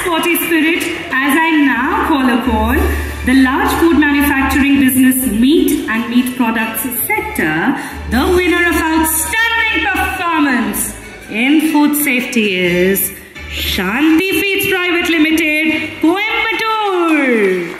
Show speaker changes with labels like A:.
A: sporty spirit as I now call upon the large food manufacturing business meat and meat products sector, the winner of outstanding performance in food safety is Shanthi Feeds Private Limited, Coimbatore.